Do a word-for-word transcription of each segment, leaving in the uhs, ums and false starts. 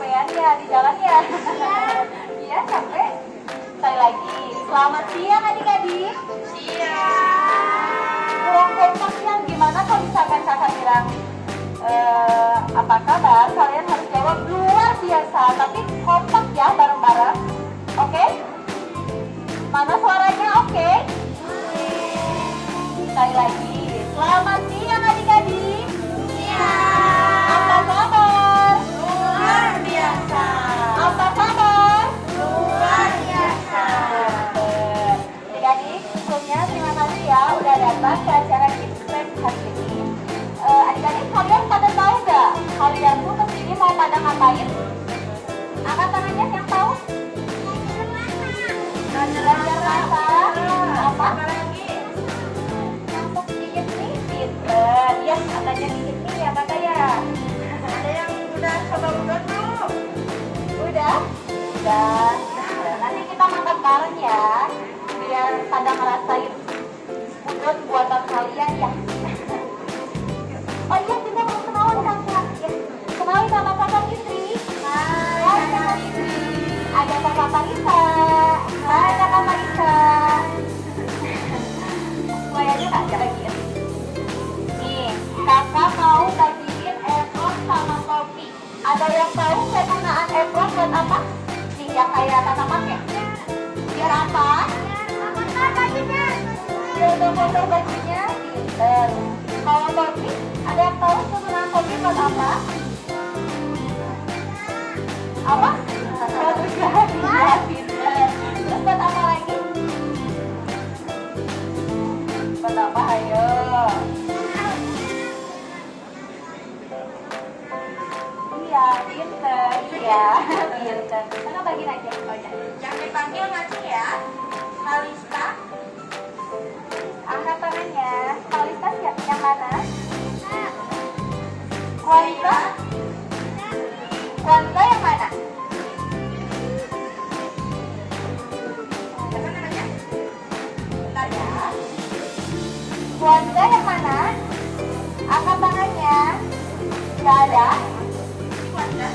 kecapean ya di jalan ya? Iya, capek. Sekali lagi, selamat siang adik-adik. Siang. Kurang kompak yang gimana kalau misalkan kakak bilang eh, apa kabar? Kalian harus jawab luar biasa, tapi kompak ya bareng-bareng. Oke? Okay? Mana suaranya? Oke? Okay? Sekali lagi, selamat siang adik-adik. Siang. Apa kabar? Luar biasa. Apa kabar? Luar biasa. Adik-adik, sebelumnya terima kasih ya udah datang ke acara Kids Club hari ini. Uh, adik-adik, kalian pada tahu nggak? Kalian tuh kesini mau pada ngapain? Angkat tangannya yang tahu? Belajar masak. Apa? lagi? Masak dikit nih, pinter. Ya, katanya dikit nih ya kata ya. Ada yang udah coba udon belum? Udah? Udah. Nanti kita makan bareng ya. Biar pada ngerasain udon buatan kalian ya. Oh iya, kita mau kenalan kakak. Ya. Kenalin sama kakak Fitri. Hai kakak Fitri. Ada kakak Marisa. Hai kakak Marisa. Semuanya kak, ya bagiin. Nih, kakak mau bagiin apron sama kopi. Ada yang tahu kegunaan apron buat apa? Nih yang kayak kakak pakai. Biar apa? Biar kotor bajunya. Pinter. Kalau kopi, ada yang tahu kegunaan kopi buat apa? Apa? Bagus ya, pinter. Terus buat apa lagi? Buat apa? Ayo. Iya, pinter. Iya, pinter. Mana bagiin aja? Oh, ya. Yang dipanggil ngaji ya. Kalista. Angkat tangannya. Kualitas ya? Yang mana? Kualitas? Kualitas yang mana? Apa namanya? Bentar ya. Kualitas yang mana? Angkat tangannya. Gak ada? Ini Wanda.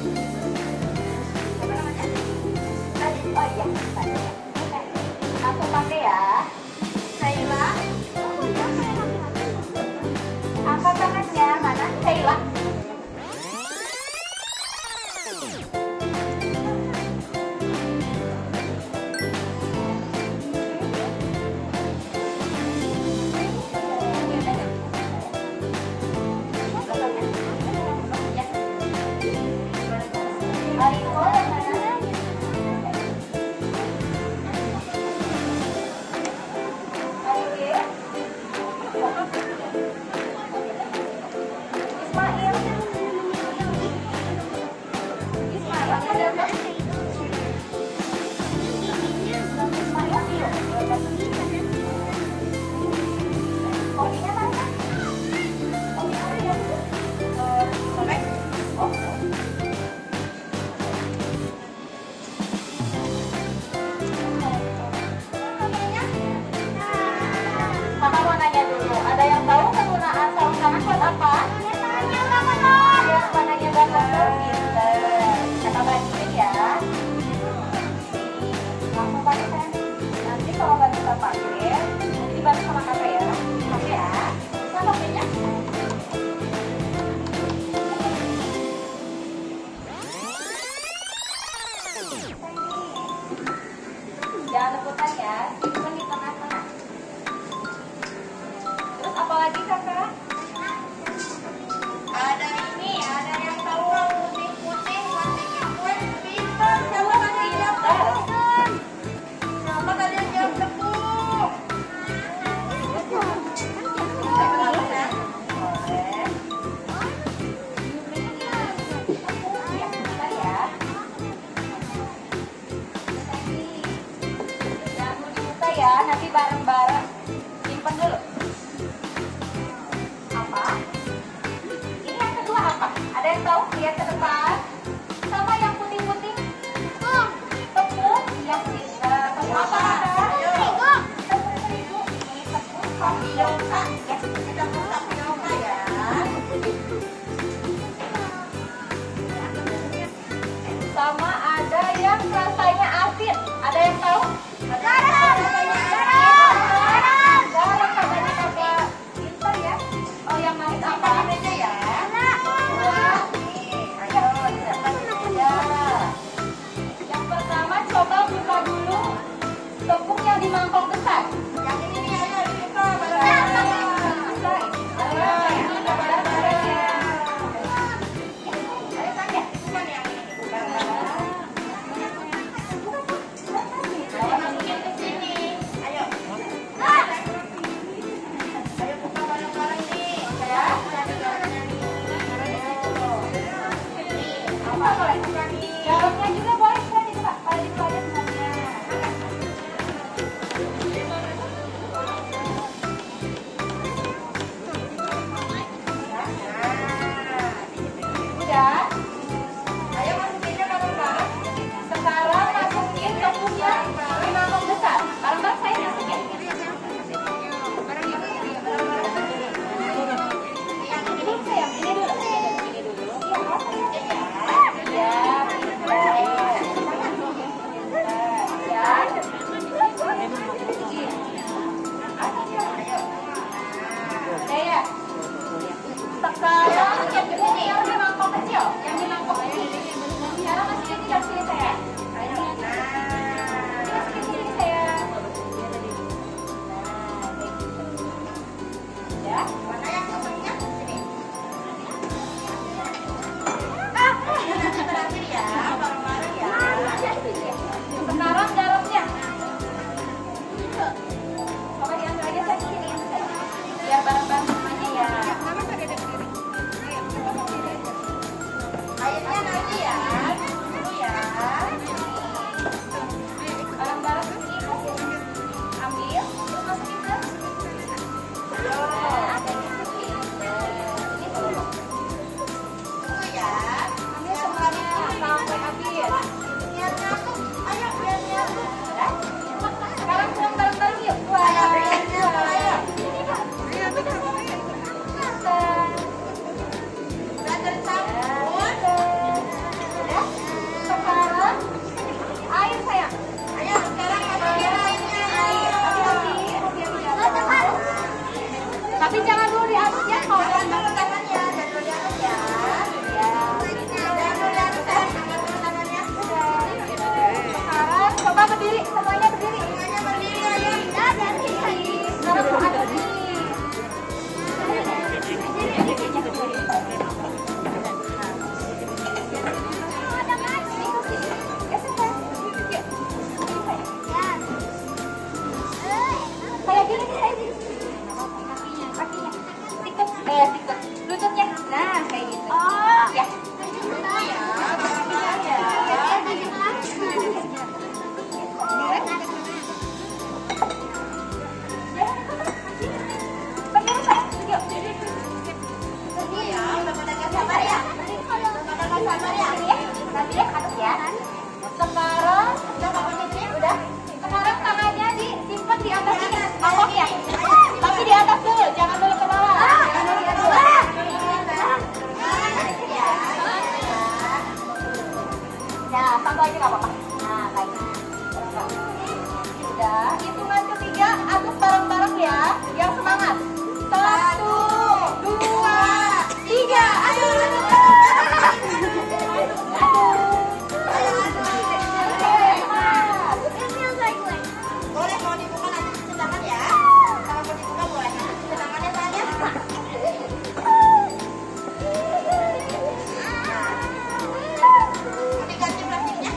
Apa namanya? Tadi. Oh iya. Tadi. Aku pakai ya. Sheila. Angkat tangannya. Mana? Sheila. Mariko yang mana? Oke. Ismail. Ismail ada apa? Ismail yuk. Kopinya mana? Kopi apa ya? Eh, sobek. Oh. Mama mau nanya dulu, ada yang tahu kegunaan sarung tangan buat apa? Biar tangannya gak kotor, pinter. Kakak bagiin ya. Langsung pakai kan? Nanti kalau nggak bisa pakai, nanti dibantu sama kakak ya. Pakai ya. Bisa pakainya? Jangan rebutan ya, simpen di tengah-tengah. Terus apa lagi kakak? Ada ini, ada yang tahu putih-putih warnanya kue pintar. Siapa kalian yang tahu? Siapa kalian yang tahu? Saya kenalin ya. Boleh. Ya, bentar ya. Jangan mau dibuka ya, nanti bareng-bareng. Simpen dulu. Apa? Ini yang kedua apa? Ada yang tahu? Lihat ke depan. Sama yang putih-putih. Tepung. Yang pintar. Tepung apa? Ayo. Tepung terigu. Ini tepung tapioka. Ya, Kita mau tapioka ya. Garamnya juga boleh kan itu Pak, kalau itu ada semuanya. Udah. Ayo masukinnya bareng-bareng. Sekarang masukin tepungnya di mangkok besar. Bareng-bareng saya masukin. Ini sayang, ini dulu. Ini dulu. Iya, ya. Sekarang yang ini yang di mangkok kecil, yang di mangkok kecil. Sekarang masukin di sini saya. Masukin sini saya. Ya. Mana yang tepungnya? Sini. Ah. Terakhir ya, bareng-bareng ya. Sekarang garamnya. Coba diambil aja saya sini. Biar bareng-bareng semuanya ya. Airnya nanti ya. Dulu ya. Barang-barang ini ambil, terus masukin ke ini dulu. Dulu ya. Ambil semuanya sampai habis. Biar nyatu. Ayo biar nyatu. Sekarang pulang bareng-bareng yuk. Dua, Ayo biar nyatu. Ayo. Belajar sabun. Ya. Sekarang air sayang. Ayo sekarang masukin airnya. Air. Hati-hati, hati-hati jatuh. Tapi jangan dulu diaduk ya kalau Jangan dulu tangannya, jangan dulu diaduk ya. ya. Jangan dulu diaduk, jangan dulu tangannya. Sekarang coba berdiri, semuanya berdiri. Semuanya berdiri ayo. Nah, jadi sekarang mau aduk nih. Kayak gini, kayak gini. Kakinya. Tikus, eh tikus. Lututnya. Nah, kayak gitu. Oh, ya. Ya, bareng-bareng ya. Berdiri, sayang. Yuk. Tunggu ya, udah pada gak sabar ya. Udah pada gak sabar ya. Ini ya. Nanti ya, aduk ya. Sekarang Udah Papa Cici? udah. Sekarang tangannya disimpan di atas ini mangkok ya. Tapi di atas dulu, jangan dulu ke bawah. Jangan dulu ke bawah. Nah, satu aja nggak apa-apa. Nah, kayak gitu. Udah, hitungan ketiga aduk bareng-bareng ya. Yang semangat. Satu, dua, tiga. Aduk, aduk, aduk. Boleh mau dibuka nanti cuci tangan ya. Kalau mau dibuka boleh. Cuci tangannya tanya. Mau diganti plastiknya?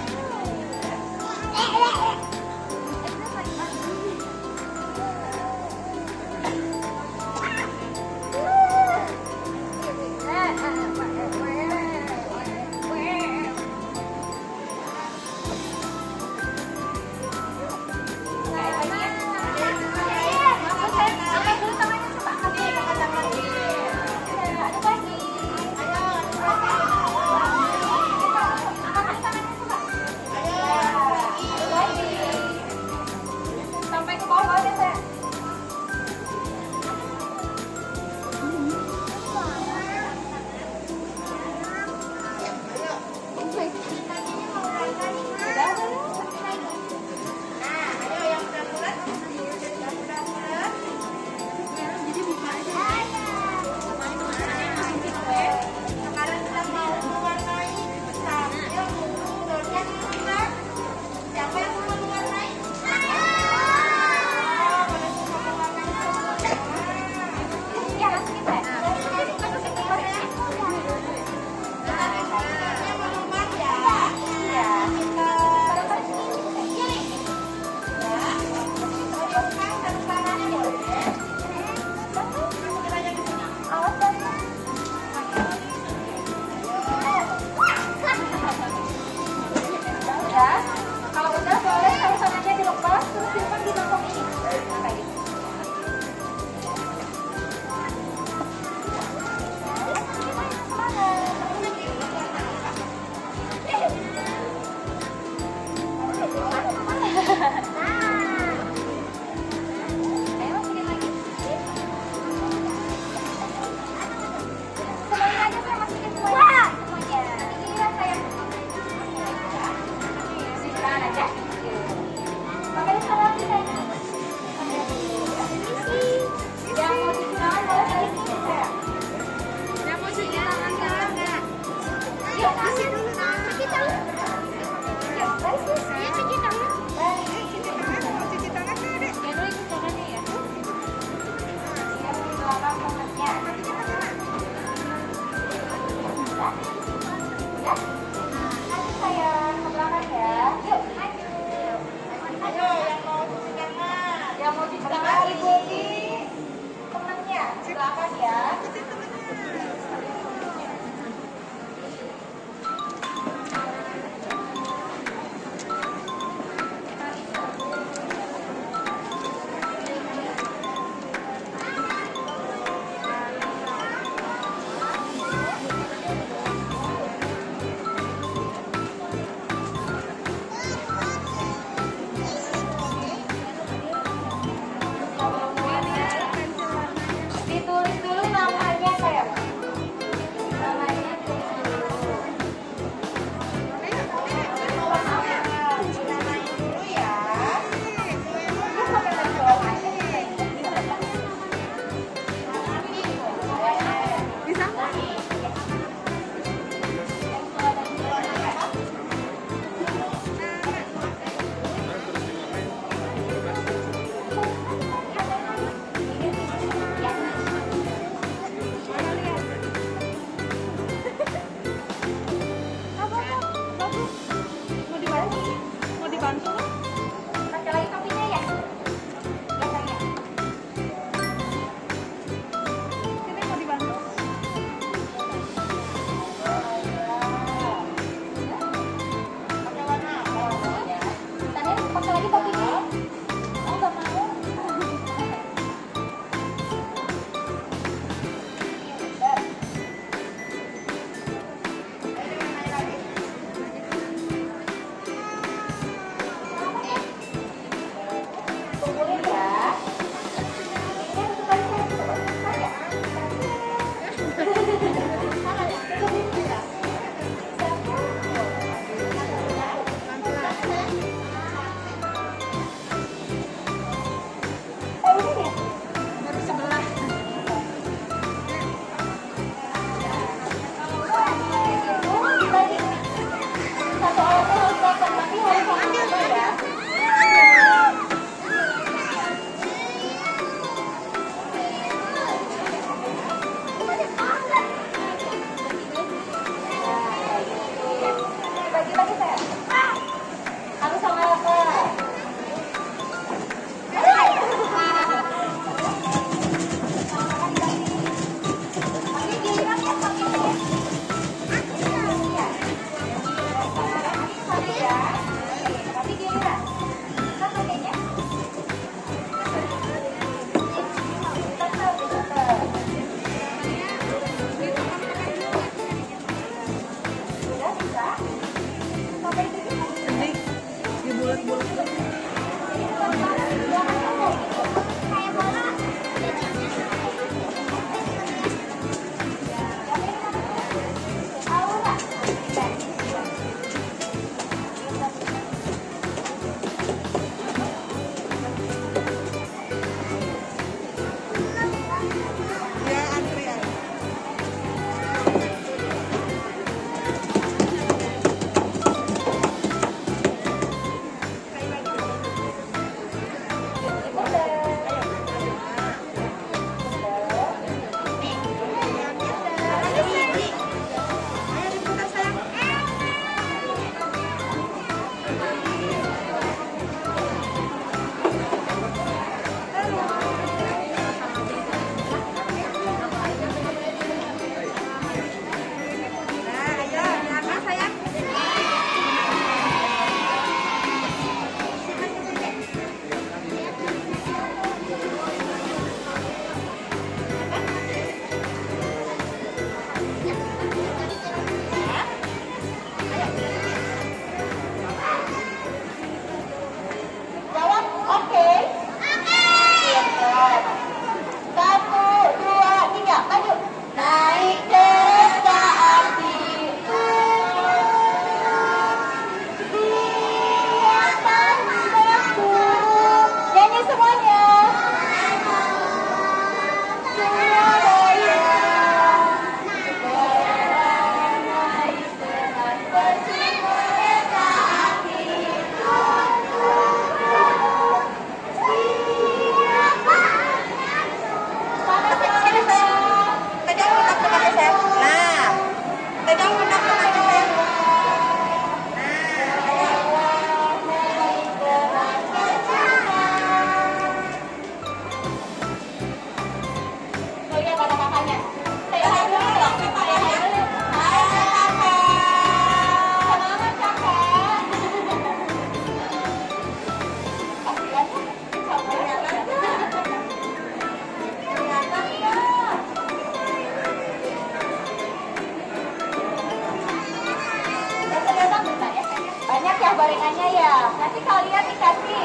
gorengannya ya. Nanti kalian dikasih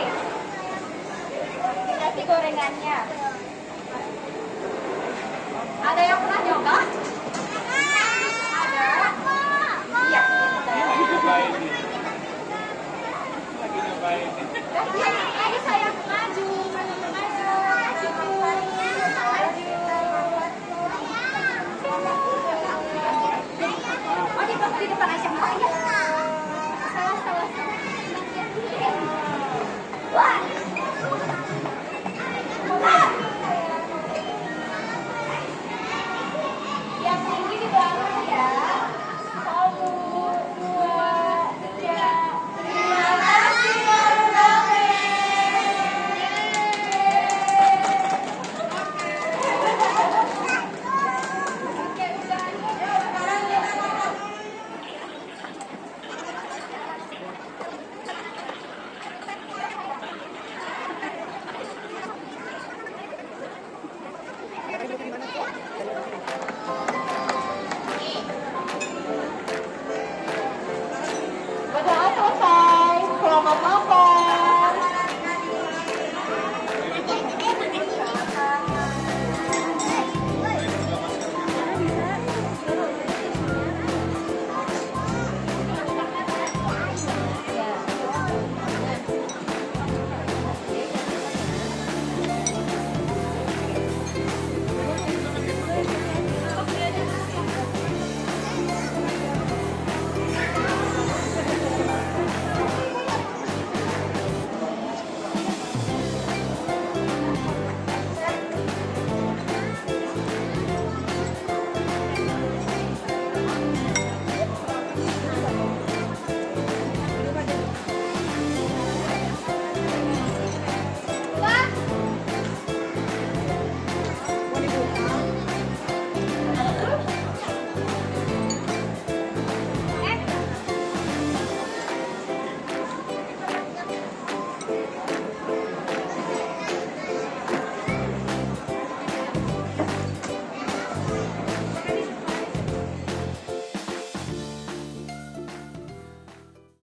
dikasih gorengannya. Ada yang pernah nyoba?